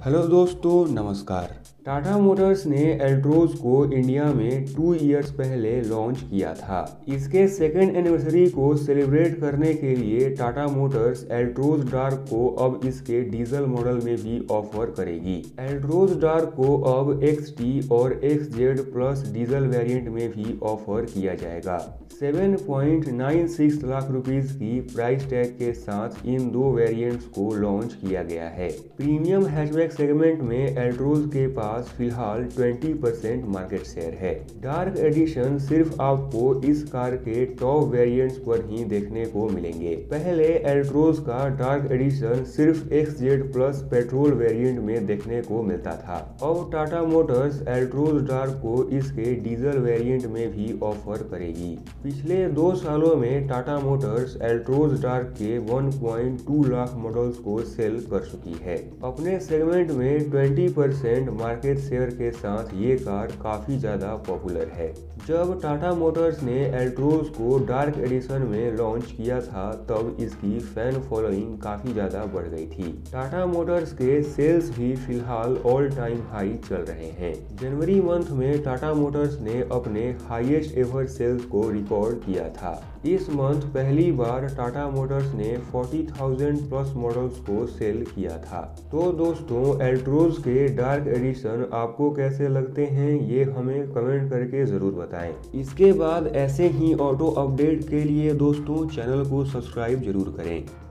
Hello दोस्तों, नमस्कार। टाटा मोटर्स ने एल्ट्रोज को इंडिया में 2 इयर्स पहले लॉन्च किया था। इसके सेकेंड एनिवर्सरी को सेलिब्रेट करने के लिए टाटा मोटर्स एल्ट्रोज डार्क को अब इसके डीजल मॉडल में भी ऑफर करेगी। एल्ट्रोज डार्क को अब XT और XZ प्लस डीजल वेरिएंट में भी ऑफर किया जाएगा। 7.96 लाख रुपीस की प्राइस टैग के साथ इन दो वेरिएंट्स को लॉन्च किया गया है। प्रीमियम हैचबैक सेगमेंट में एल्ट्रोज के पास फिलहाल 20% मार्केट शेयर है। डार्क एडिशन सिर्फ आपको इस कार के टॉप वेरिएंट्स पर ही देखने को मिलेंगे। पहले एल्ट्रोज का डार्क एडिशन सिर्फ XZ प्लस पेट्रोल वेरिएंट में देखने को मिलता था। अब टाटा मोटर्स एल्ट्रोज डार्क को इसके डीजल वेरिएंट में भी ऑफर करेगी। पिछले 2 सालों में टाटा मोटर्स एल्ट्रोज डार्क के 1.2 लाख मॉडल्स को सेल कर चुकी है। अपने सेगमेंट में 20% मार्केट शेयर के साथ ये कार काफी ज्यादा पॉपुलर है। जब टाटा मोटर्स ने एल्ट्रोज को डार्क एडिशन में लॉन्च किया था तब इसकी फैन फॉलोइंग काफी ज्यादा बढ़ गई थी। टाटा मोटर्स के सेल्स भी फिलहाल ऑल टाइम हाई चल रहे हैं। जनवरी मंथ में टाटा मोटर्स ने अपने हाईएस्ट एवर सेल्स को रिकॉर्ड किया था। इस मंथ पहली बार टाटा मोटर्स ने 40,000 प्लस मॉडल्स को सेल किया था। तो दोस्तों, एल्ट्रोज के डार्क एडिशन आपको कैसे लगते हैं ये हमें कमेंट करके जरूर बताएं। इसके बाद ऐसे ही ऑटो अपडेट के लिए दोस्तों चैनल को सब्सक्राइब जरूर करें।